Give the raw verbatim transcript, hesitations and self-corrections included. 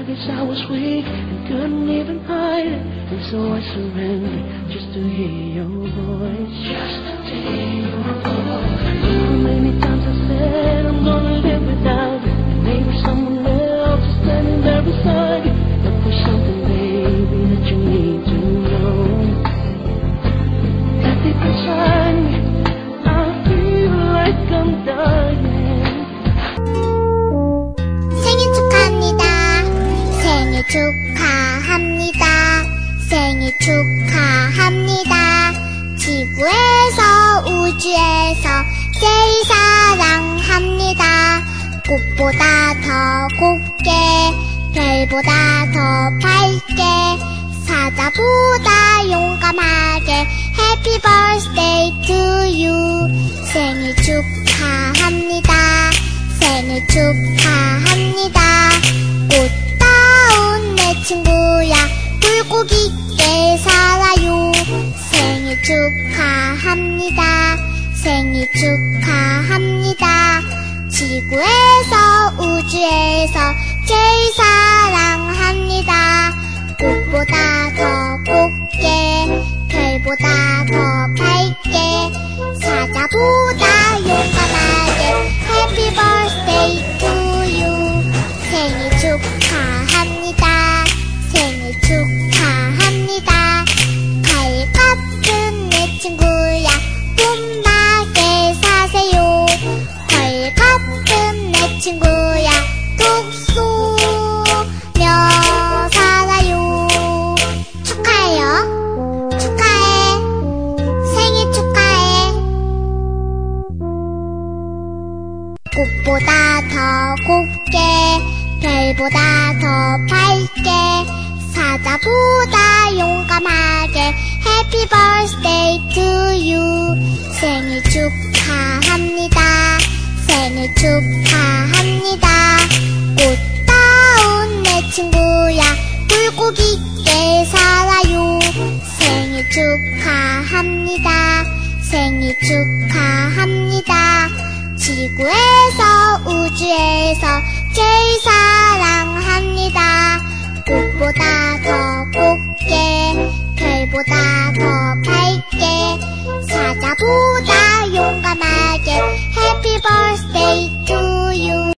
guess I was weak and couldn't even hide it, and so I surrendered just to hear your voice. Just to hear your voice. How many times I said I'm gonna live without you, and maybe someone else is standing there beside you, but there's something, baby, that you need to know. That deep inside me, I feel like I'm dying. 생일 축하합니다. 생일 축하합니다. 생일 축하합니다. 지구에서 우주에서 제일 사랑합니다. 꽃보다 더 곱게, 별보다 더 밝게, 사자보다 용감하게. Happy birthday to you. 생일 축하합니다. 생일 축하합니다. 꽃다운 내 친구야, 굴곡 있게 살아요. 생일 축하합니다. 생일 축하합니다. 지구에서 우주에서 제일 사랑합니다. 꽃보다 더 곱게, 별보다 더 밝게, 사자보다 용감하게. Happy birthday to you. 생일 축하합니다. 생일 축하합니다. 과일 같은 내 친구야, 봄나게 사세요. 과일 같은 내 친구야, 톡 쏘며 살아요. 축하해요. 축하해. 생일 축하해. 꽃보다 더 곱게, 별보다 더 밝게, 사자보다 용감하게. Happy birthday to you. 생일 축하합니다. 생일 축하합니다. 꽃다운 내 친구야, 굴곡 있게 살아요. 생일 축하합니다. 생일 축하합니다. 지구에서 우주에서 제일 사랑합니다. 꽃보다 더 곱게, 별보다 더 밝게, 사자보다 용감하게. Happy birthday